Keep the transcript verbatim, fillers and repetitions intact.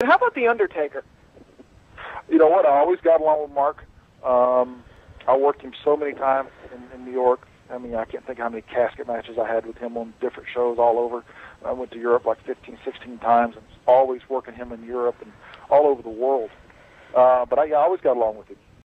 how about the Undertaker? You know what? I always got along with Mark. Um, I worked him so many times in, in New York. I mean, I can't think how many casket matches I had with him on different shows all over. I went to Europe like fifteen, sixteen times, and always working him in Europe and all over the world. Uh, but I, yeah, I always got along with him.